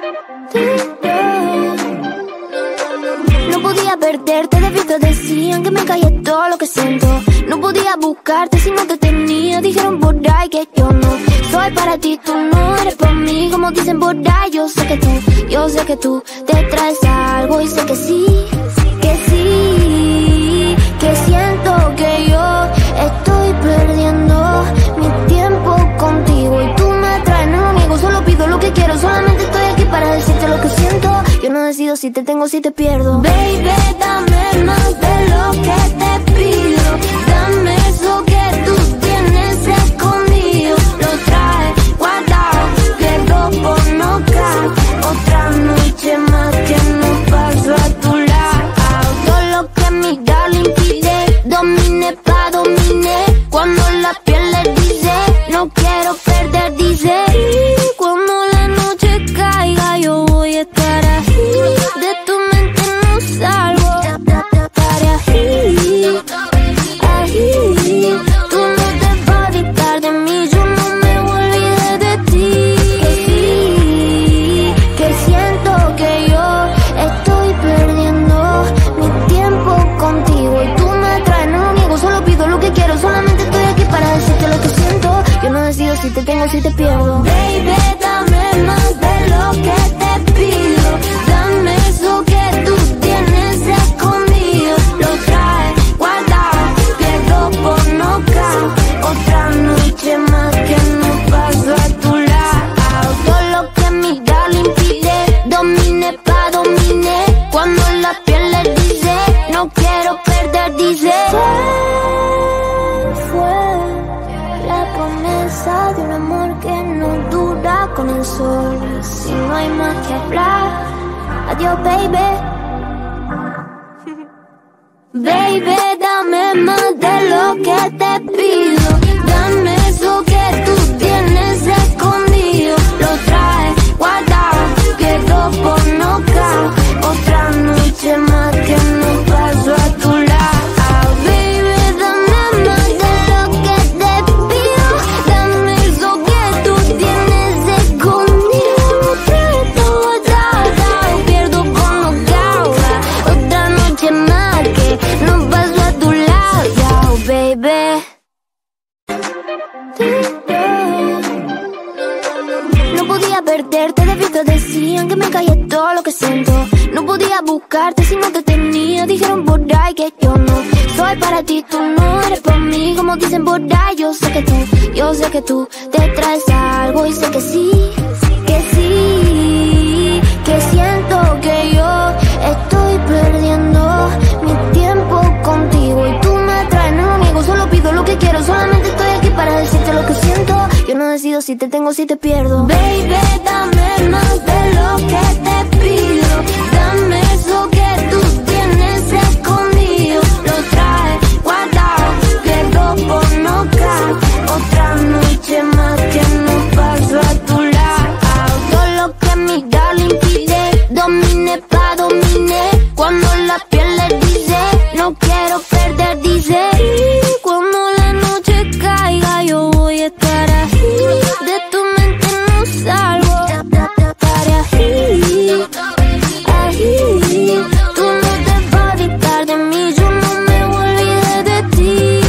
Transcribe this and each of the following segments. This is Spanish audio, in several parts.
No podía perderte de vista, decían que me callé todo lo que siento. No podía buscarte si no te tenía, dijeron por ahí que yo no soy para ti, tú no eres para mí, como dicen por ahí. Yo sé que tú te traes algo y sé que sí, que siento que yo estoy perdiendo mi tiempo contigo y tú me traes, no lo niego, solo pido lo que quiero, solamente estoy aquí para decirte lo que siento. Yo no decido si te tengo o si te pierdo. Baby, dame más de lo que te pido, dame eso que tú tienes escondido, lo traes guardado, pierdo por nocaut, otra noche más que no paso a tu lado. Todo lo que mi darling impide, domine pa' domine, cuando la piel le dice, no quiero perder, dice. Cuando la noche caiga yo voy a estar ahí, de tu mente no salgo, estaré ahí, ahí. Tú no te vas a evitar de mí, yo no me voy a olvidar de ti. Que siento que yo estoy perdiendo mi tiempo contigo y tú me traes, no lo niego, solo pido lo que quiero, solamente estoy aquí para decirte lo que siento. Yo no decido si te tengo o si te pierdo. Baby, dame más de lo que te pido, dame eso que tú tienes escondido, lo traes guardado, pierdo por nocaut, otra noche más que no paso a tu lado. Todo lo que mi darling impide, domine pa' domine, cuando la piel le dice, no quiero perder, dice. Fue la promesa de un amor que no dura con el sol. Si no hay más que hablar, adiós baby. Baby, dame más de lo que te pido, dame eso que tú tienes escondido, lo traes guardado, pierdo por nocaut, otra noche más que no paso a tu lado. Baby, dame más de lo que te pido, dame eso que tú tienes escondido, lo traes todo guardado, pierdo por nocaut, otra noche más que no paso a tu lado, yo, baby. No podía perderte de vista, decían que me callé todo lo que siento. No podía buscarte si no te tenía, dijeron por ahí que yo no soy para ti, tú no eres para mí, como dicen por ahí. Yo sé que tú te traes algo y sé que sí, que siento que yo estoy perdiendo mi tiempo contigo y tú me traes, no lo niego, solo pido lo que quiero, solamente estoy aquí para decirte lo que siento. Yo no decido si te tengo o si te pierdo. Baby, dame más de lo que te pido, dame eso que tú tienes escondido, lo traes guardado, pierdo por nocaut, otra noche más que no paso a tu lado. Todo lo que mi darling impide, domine pa' domine, cuando la piel le dice, no quiero perder, dice. Cuando la noche caiga yo voy a estar ahí, de tu mente no salgo, estaré ahí, ahí. Tú no te vas a evitar de mí, yo no me voy a olvidar de ti.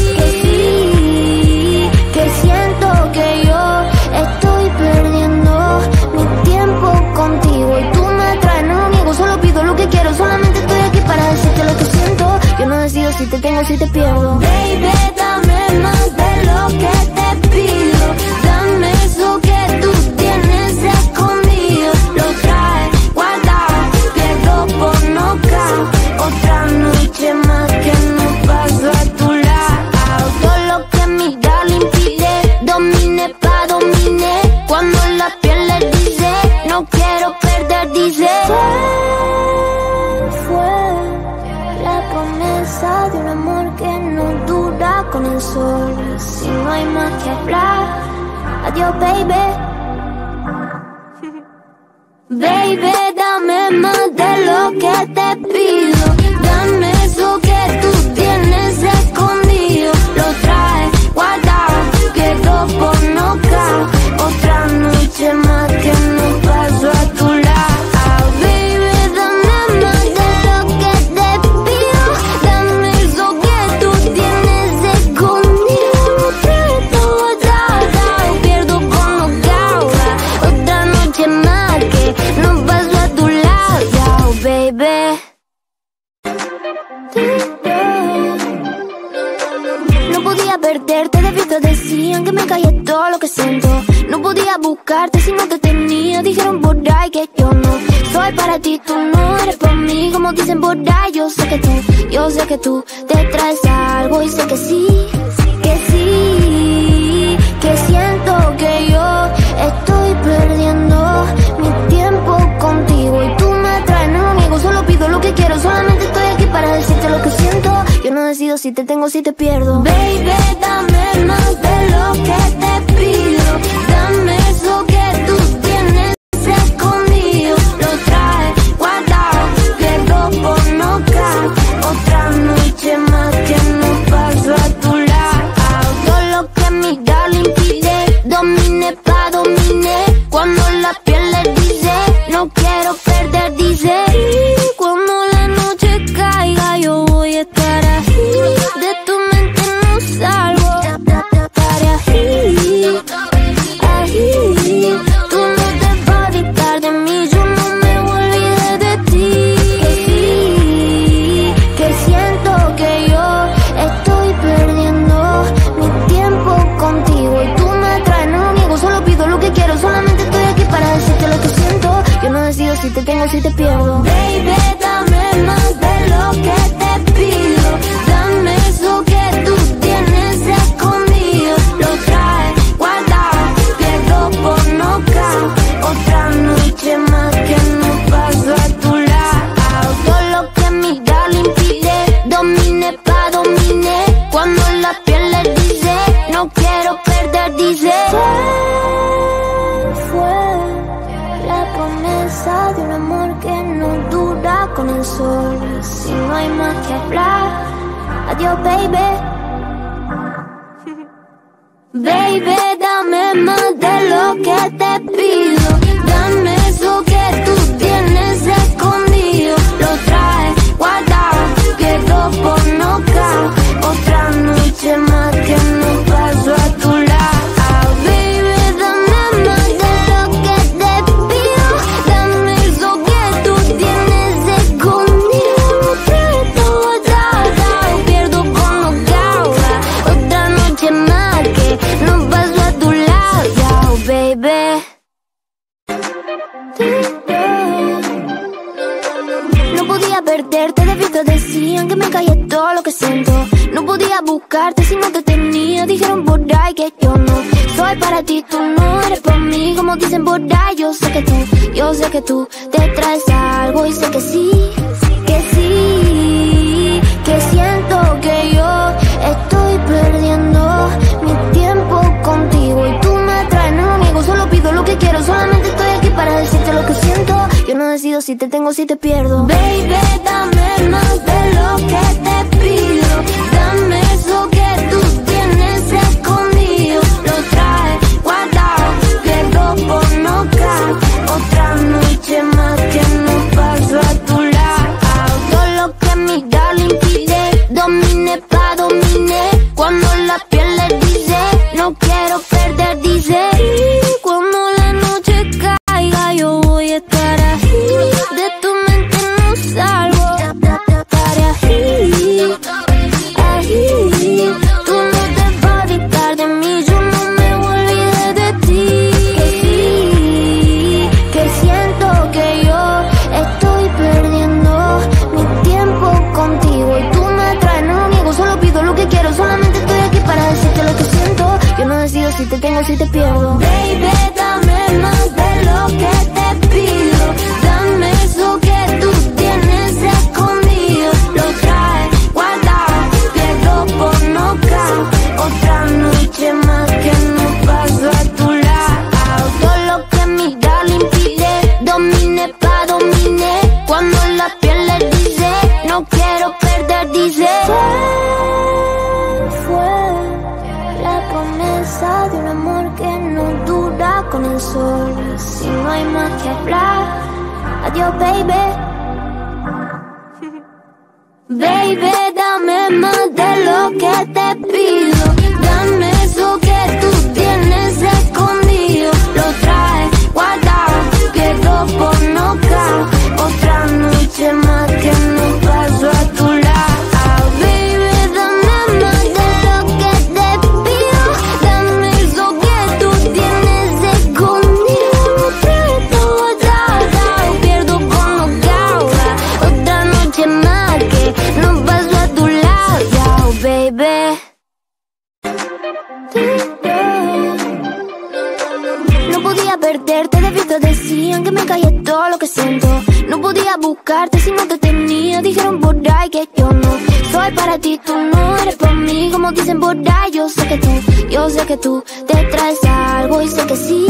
Que siento que yo estoy perdiendo mi tiempo contigo y tú me traes, no lo niego, solo pido lo que quiero, solamente estoy aquí para decirte lo que siento. Yo no decido si te tengo o si te pierdo. Baby, dame más de lo que te pido, dame eso que tú tienes escondido, lo traes guardado, pierdo por nocaut, otra noche más que no paso a tu lado. Todo lo que mi darling impide, domine pa' domine, cuando la piel le dice, no quiero perder, dice. Fue la promesa de un amor que no dura con el sol. Si no hay más que hablar, adiós baby. Baby, dame más de lo que te pido, dame eso que tú tienes escondido, lo traes guardado, pierdo por nocaut, otra noche más que no paso a tu lado. que me callé todo lo que siento. No podía buscarte si no te tenía. Dijeron por ahí que yo no soy para ti, tú no eres para mí. Como dicen por ahí, yo sé que tú te traes algo. Y sé que sí, que siento que yo estoy perdiendo mi tiempo contigo. Y tú me traes, no lo niego, solo pido lo que quiero. Solamente estoy aquí para decirte lo que siento. Yo no decido si te tengo o si te pierdo. Baby, dame más de lo que te pido. Dame eso que tú tienes escondido. Lo traes guardado, pierdo por nocaut. Otra noche más que no paso a tu lado. Todo lo que mi darling pide, domine pa' domine. Cuando la piel le dice, no quiero perder, dice. Cuando la noche caiga yo voy a estar ahí. De tu mente no salgo. Estaré ahí, ahí. Tú no te vas a dictar de mí, yo no me olvidé de ti. Que siento que yo estoy perdiendo mi tiempo contigo. Y tú me traes, no lo niego, solo pido lo que quiero. Solamente estoy aquí para decirte lo que siento. Yo no decido si te tengo o si te pierdo. Baby, dame más de lo que te pido. Dame eso que tú tienes escondido. Lo traes guardado, pierdo por nocaut. Otra noche más que no paso a tu lado. Todo lo que mi darling pide, domine pa' domine. Cuando la piel le dice, no quiero perder, dice. Fue la promesa de un amor que no dura con el sol. Si no hay más que hablar, adiós, baby. Baby, dame más de lo que te pido. Dame eso que tú tienes escondido. Lo traes guardado, pierdo por nocaut. Otra noche más que no paso a tu lado. Baby, dame más de lo que te pido. Dame eso que tú tienes escondido. Lo traes todo guardado, pierdo por nocaut. Otra noche más que no paso a tu lado, baby. No podía perderte, de vista decían que me callé todo lo que siento. No podía buscarte si no te tenía. Dijeron por ahí que yo no soy para ti, tú no eres para mí. Como dicen por ahí, yo sé que tú te traes algo. Y sé que sí, que siento que yo estoy perdiendo mi tiempo contigo. Y tú me traes, no lo niego, solo pido lo que quiero. Solamente estoy aquí para decirte lo que siento. Yo no decido si te tengo o si te pierdo. Baby, dame más de lo que te pido. Dame eso que tú tienes escondido. Lo traes guardado, pierdo por nocaut. Otra noche más que no paso a tu lado. Todo lo que mi darling pide, domine pa' domine. Cuando la piel le dice, no quiero perder, dice. Cuando la noche caiga yo voy a estar ahí. De tu mente no salgo. Estaré ahí, ahí. Tú no te vas a dictar de mí, yo no me olvidé de ti. Que siento que yo estoy perdiendo mi tiempo contigo. Y tú me traes, no lo niego, solo pido lo que quiero. Solamente estoy aquí para decirte lo que siento. Yo no decido si te tengo o si te pierdo. Baby, dame más de lo que te pido. Dame eso que tú tienes escondido. Lo traes guardado, pierdo por nocaut. Otra noche más que no paso a tu lado. Todo lo que mi darling pide, domine pa' domine. Cuando la piel le dice, no quiero perder, dice. Fue la promesa de un amor que no dura con el sol. Si no hay más que hablar, adiós, baby. Baby, dame más de lo que te pido. Dame eso que tú tienes escondido. Lo traes guardado, pierdo por nocaut. Otra noche más que no paso a tu lado. Baby, dame más de lo que te pido. Dame todo lo que siento. No podía buscarte si no te tenía. Dijeron por ahí que yo no soy para ti, tú no eres para mí. Como dicen por ahí, yo sé que tú te traes algo y sé que sí,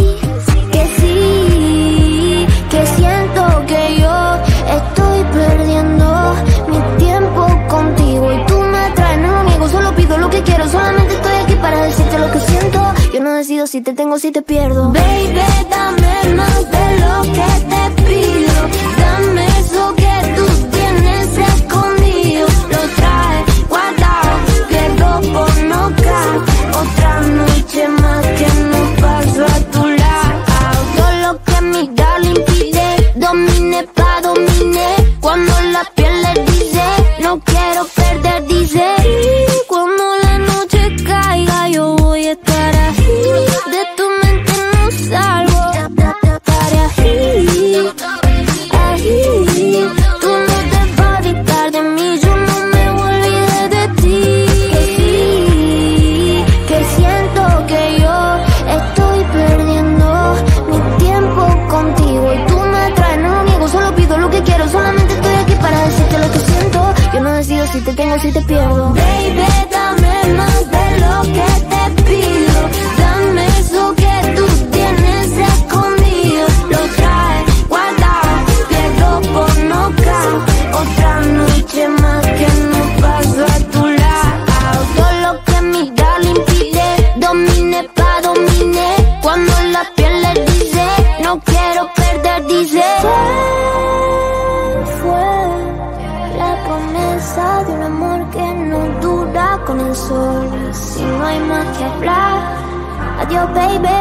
que siento que yo estoy perdiendo mi tiempo contigo y tú me traes, no lo niego, solo pido lo que quiero. Solamente estoy aquí para decirte lo que siento. Yo no decido si te tengo o si te pierdo. Baby, dame más de lo que te pido. Dame eso que tú tienes escondido. Lo traes guardado, pierdo por nocaut. Otra noche más que no paso a tu lado. Todo lo que mi darling pide, domine pa' domine. Cuando la piel le dice, no quiero perder, dice. Cuando la noche caiga yo voy a estar ahí. De tu mente no salgo. Estaré ahí, ahí. Tú no te vas a dictar de mí, yo no me voy a olvidar de ti. Que siento que yo estoy perdiendo mi tiempo contigo y tú me traes, no lo niego, solo pido lo que quiero. Solamente estoy aquí para decirte lo que siento. Yo no decido si te tengo o si te pierdo. Baby, dame más de lo que te pido. Dame eso que tú tienes escondido. Lo traes guardado, pierdo por nocaut. Otra noche más que no paso a tu lado. Todo lo que mi darling pide, domine pa' domine. Cuando la piel le dice, no quiero perder, dice. Fue la promesa de un amor que no dura con el sol. Si no hay más que hablar, adiós, baby.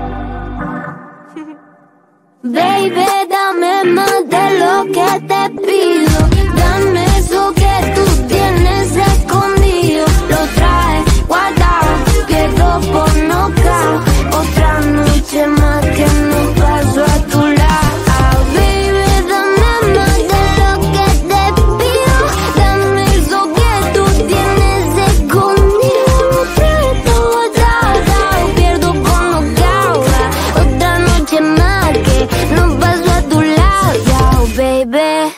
Baby, dame más de lo que te pido. Dame eso que tú tienes escondido. Lo traes guardado, pierdo por nocaut. Otra noche más que no paso a tu lado. Baby, dame más de lo que te pido. Dame eso que tú tienes escondido. Lo traes todo guardado, pierdo por nocaut. Otra noche más que no paso a tu lado, yo, baby.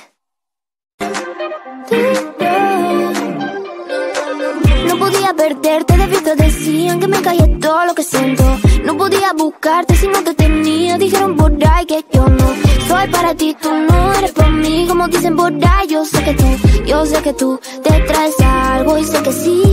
No podía perderte, de vista decían que me callé todo lo que siento. No podía buscarte si no te tenía. Dijeron por ahí que yo no soy para ti, tú no eres para mí. Como dicen por ahí, yo sé que tú te traes algo y sé que sí,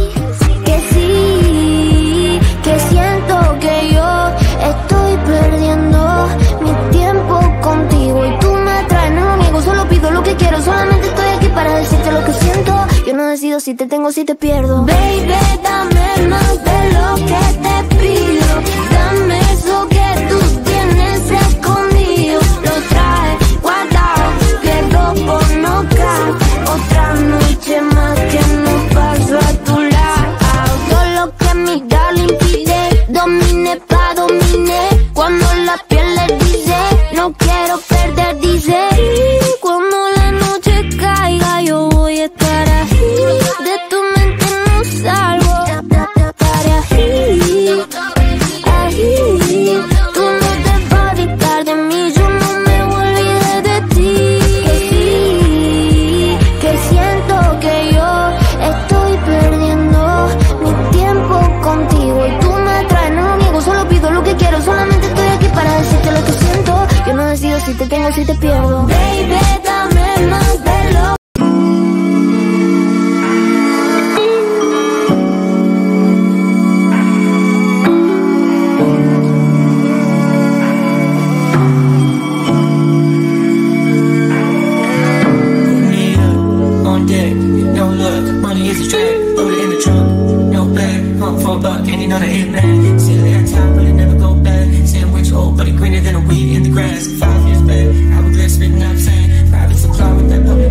que siento que yo estoy perdiendo mi tiempo contigo y tú me traes, no lo niego, solo pido lo que quiero. Solamente estoy aquí para decirte lo que siento. Yo no decido si te tengo o si te pierdo. Baby, dame más de lo que te pido. Dame eso que tú tienes escondido. Lo traes guardado, pierdo por nocaut. Otra noche más que no paso a tu lado. Todo lo que mi darling pide, domine pa' domine. Cuando la piel le dice, no quiero perder, dice. Cuando la noche caiga yo voy a estar ahí. De tu mente no salgo. Estaré ahí, ahí. Tú no te vas a dictar de mí, yo no me voy a olvidar de ti. Que siento que yo estoy perdiendo mi tiempo contigo y tú me traes, no lo niego, solo pido lo que quiero. Solamente estoy aquí para decirte lo que siento. Yo no decido si te tengo o si te pierdo. Baby, dame más de lo. And you know the hit man. Silly at time, but it never go back. Sandwich old, but it greener than a weed in the grass. 5 years back, hourglass spitting out sand. Private supply with that public.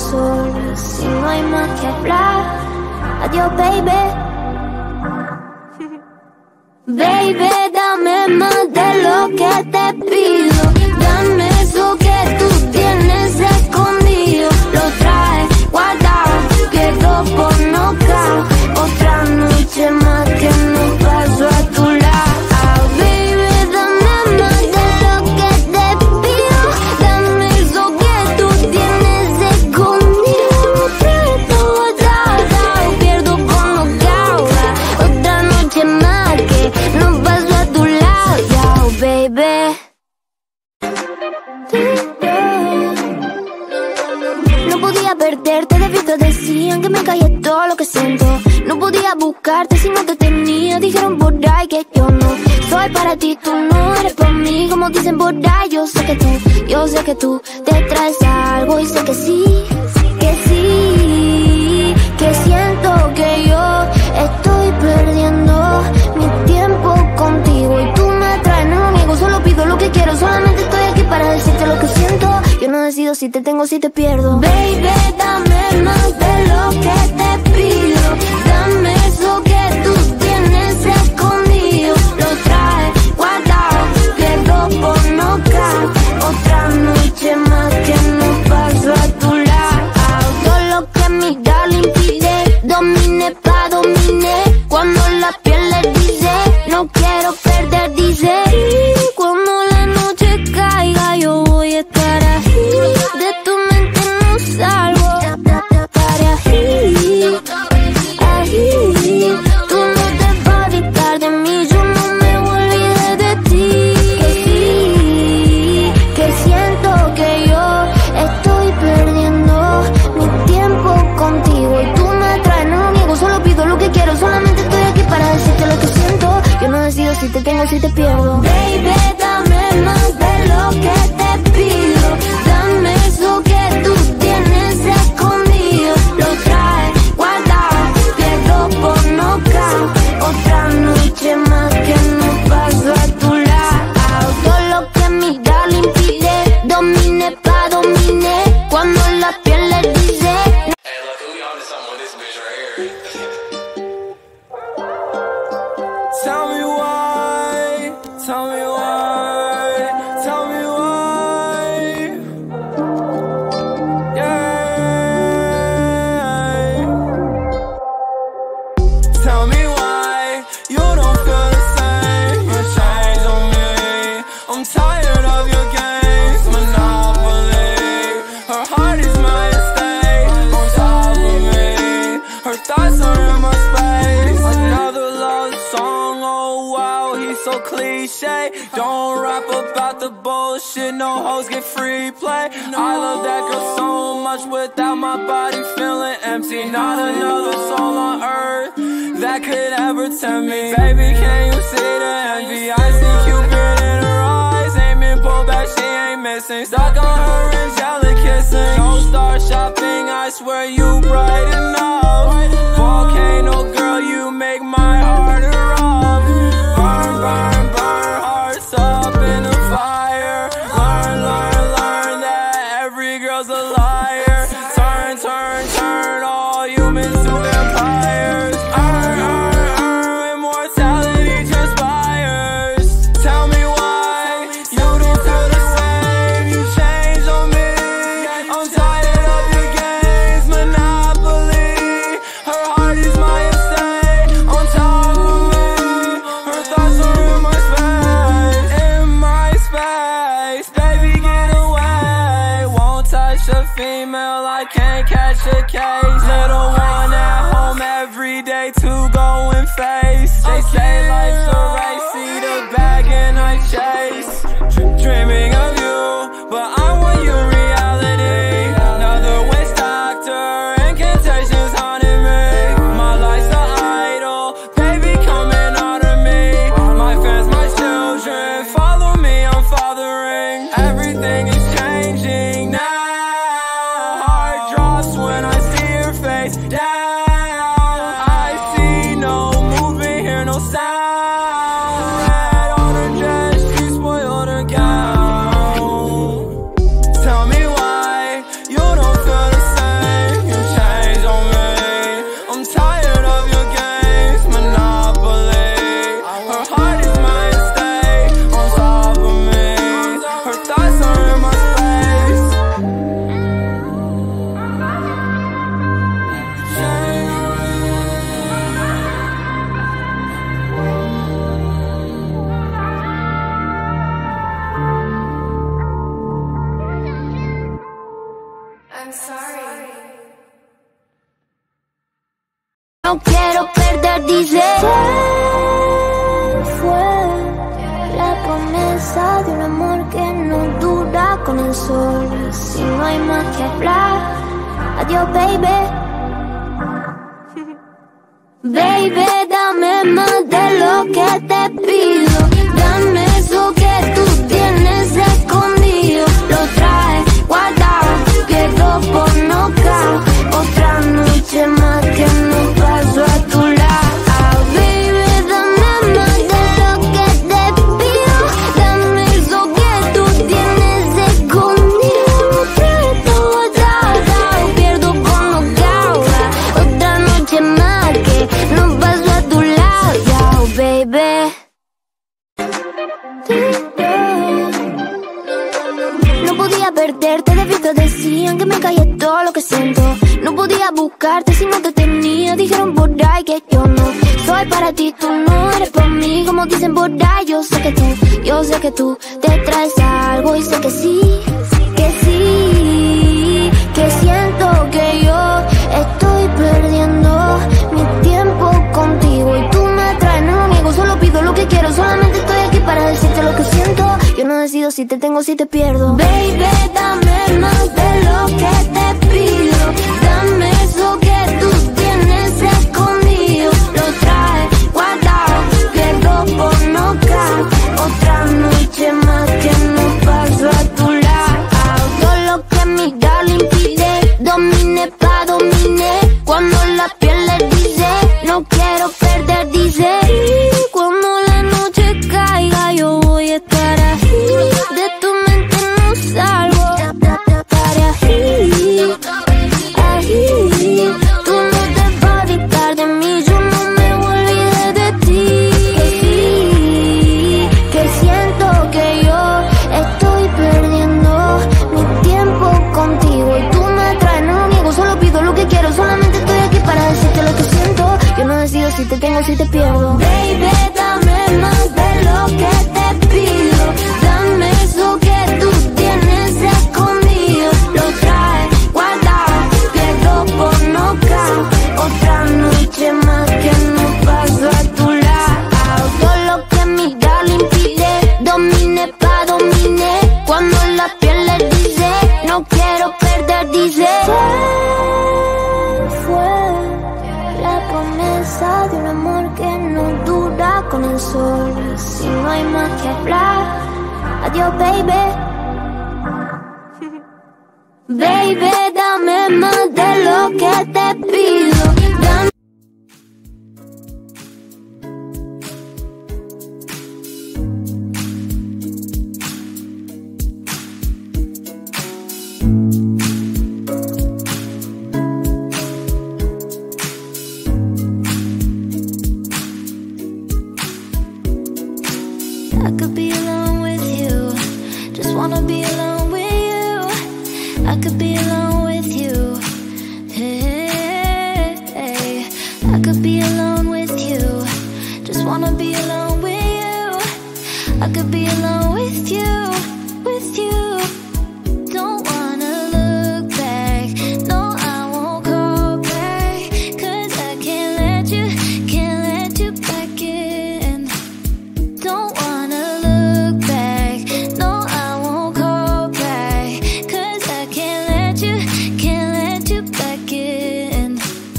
solas si no hay más que hablar. Adiós, baby. Baby, dame más de lo que te pido. Dame eso que tú tienes escondido. Lo traes guardado, quedo por nocaut. Otra noche más que no paso a tu lado. Baby, dame más de lo que te pido. Dame eso que tú tienes escondido. Lo traes guardado, pierdo por nocaut. Otra noche más que no paso a tu lado, baby. No podía perderte, de vista decían que me callé todo lo que siento. No podía buscarte si no te tenía. Dijeron por ahí que yo no soy para ti, tú no eres para mí. Como dicen por ahí, yo sé que tú te traes algo y sé que sí, que siento que yo estoy perdiendo mi tiempo contigo y tú me traes, no lo niego, solo pido lo que quiero. Solamente estoy aquí para decirte lo que siento. Yo no decido si te tengo o si te pierdo. Baby, dame más de lo que te pido. Dame eso que tú tienes escondido. Lo traes guardado, pierdo por nocaut. Otra noche más que no paso a tu lado. Todo lo que mi le impide, domine pa' domine. Cuando la piel le dice, no quiero perder, dice. Cuando la noche caiga yo voy a estar ahí. De tu mente no salgo, estaré ahí, ahí. Tú no te vas a dictar de mí, yo no me olvidé de ti. Que siento que yo estoy perdiendo mi tiempo contigo y tú me traes, no lo niego, solo pido lo que quiero. Solamente estoy aquí para decirte lo que siento. Yo no decido si te tengo o si te pierdo. Baby, dame más de lo que te pido. Dame eso que tú tienes escondido. Lo traes guardado, pierdo por nocaut. Otra noche más que no paso a tu lado. Todo lo que mi le impide, domine pa' domine. Cuando la piel le dice. Hey, look, who y'all to something with this bitch right here? Tell me why, tell me why, tell me why. Yeah. Tell me why you don't feel the same. You change on me. I'm tired of your games, monopoly. Her heart is my estate, on top of me. Her thoughts are in my space. Another love song, oh wow, he's so cliche. Don't rap about the bullshit, no hoes get free play. I love that girl so much, without my body feeling empty. Not another soul on earth that could ever tempt me. Baby, can you see the envy? I see Cupid in her eyes, aiming pull back, she ain't missing. Stuck on her angelic kissing. No star shopping, I swear you bright enough. Volcano girl, you make my heart erupt. Burn, burn, burn, hearts up in the fire. Learn, learn, learn that every girl's a liar. Turn, turn, turn all humans to vampires. Immortality transpires. Tell me why you don't feel the same. You change on me. I'm tired of your games, monopoly. Her heart is my estate, on top of me. Her thoughts are in my space, in my space. Baby, get away. Won't touch a female, I can't catch a case. Little one at home every day to go and face. They say life's a race, see the bag and I chase. Dreaming of you, but I want your reality. Another waste doctor, incantations haunting me. My life's the idol, baby, come and honor me. My fans, my children, follow me, I'm fathering. Everything is changing now. Heart drops when I see your face down. I see no movement, hear no sound. Red on her dress, she spoiled her gown. Tell me why you don't feel the same. No quiero perder, dice. Fue la promesa de un amor que no dura con el sol. Si no hay más que hablar, adiós, baby. Baby, dame más de lo que te pido. Dame eso que tú tienes escondido. Lo traes guardado, pierdo por nocaut. Otra noche más que no paso a tu lado. Baby, dame más de lo que te pido. Dame eso que tú tienes escondido. Lo traes guardado, pierdo por nocaut. Otra noche más que no paso a tu lado, baby. No podía perderte, de vista decían que me callé todo lo que siento. No podía buscarte si no te tenía. Dijeron por ahí que yo no soy para ti, tú no eres para mí. Como dicen por ahí, yo sé que tú te traes algo. Y sé que sí, que siento que yo estoy perdiendo mi tiempo contigo. Y tú me atraes, no lo niego, solo pido lo que quiero. Solamente estoy aquí para decirte lo que siento. Yo no decido si te tengo o si te pierdo. Baby, dame más de lo que te pido. Dame eso que tú tienes escondido. Lo traes guardado, pierdo por nocaut. Otra noche más que no paso a tu lado. Todo lo que mi darling pide, domine pa' domine. Cuando la piel le dice, no quiero perder, dice. Cuando la noche caiga yo voy a estar ahí. De tu mente no salgo, estaré ahí. Tú no te vas a evitar de mí, yo no me voy a olvidar de ti. Que siento que yo estoy perdiendo mi tiempo contigo. Y tú me atraes, no lo niego, solo pido lo que quiero. Solamente estoy aquí para decirte lo que siento. Yo no decido si te tengo o si te pierdo. Baby, dame más de lo que te pido. Dame eso que tú tienes escondido. Lo traes guardado, pierdo por nocaut. Otra noche más que no paso a tu lado. Todo lo que mi darling pide, domine pa' domine. Cuando la piel le dice, no quiero perder, dice. Fue la promesa de un amor que no dura con el sol. Si no hay más que hablar, adiós, baby. Baby, dame más de lo que te pido. Dame I could be alone with you, just wanna be alone with you. I could be alone with you, hey, hey. I could be alone with you, just wanna be alone with you. I could be alone with you, with you. Don't wanna look back, no I won't call back. 'Cause I can't let you back in. Don't wanna look back, no I won't call back. 'Cause I can't let you back in.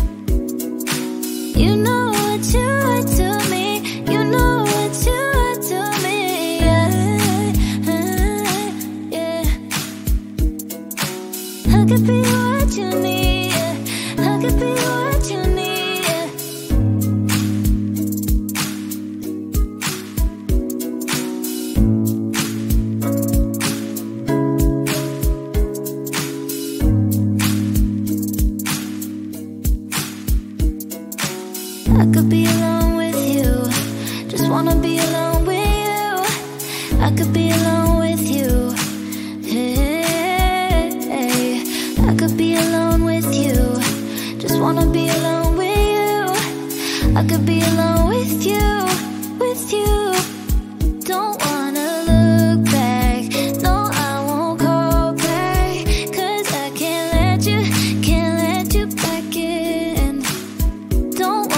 You know what you are to me, you know what you are to me, yeah, yeah. I could be what you need, yeah. I could be what you need, yeah. I could be alone with you, just wanna be alone with you. I could be alone with you, hey, hey. I could be alone with you, just wanna be alone with you. I could be alone with you, with you. Don't wanna look back, no I won't call back. 'Cause I can't let you back in. Don't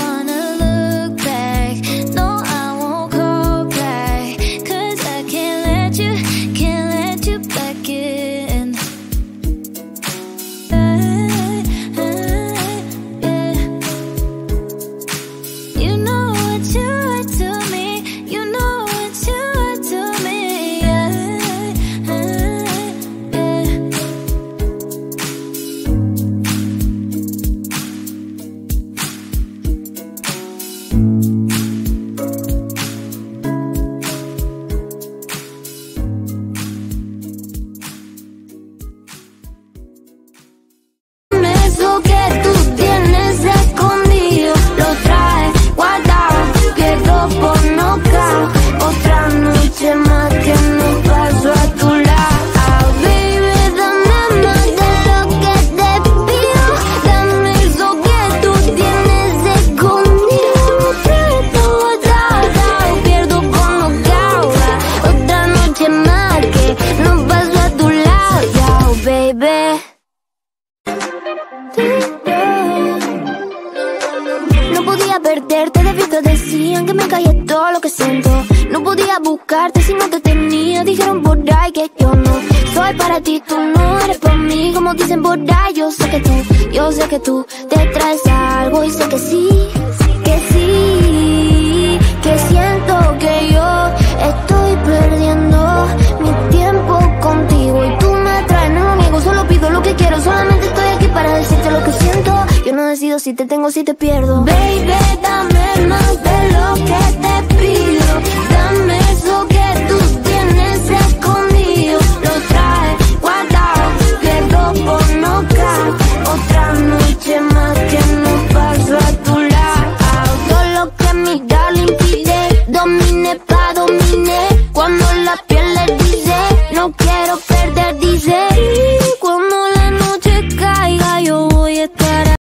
No podía perderte, de fiesta decían que me callé todo lo que siento. No podía buscarte si no te tenía. Dijeron por ahí que yo no soy para ti, tú no eres para mí. Como dicen por ahí, yo sé que tú te traes algo. Y sé que sí, que siento que yo estoy perdiendo mi tiempo contigo. Y tú me traes, no lo niego, solo pido lo que quiero. Solamente estoy aquí para decirte lo que siento. Yo no decido si te tengo o si te pierdo. Baby, dame más de lo que te pido. Dame eso que tú tienes escondido. Lo traes guardado, pierdo por nocaut. Otra noche más que no paso a tu lado. Todo lo que mi darling pide, domine pa' domine. Cuando la piel le dice, no quiero perder, dice.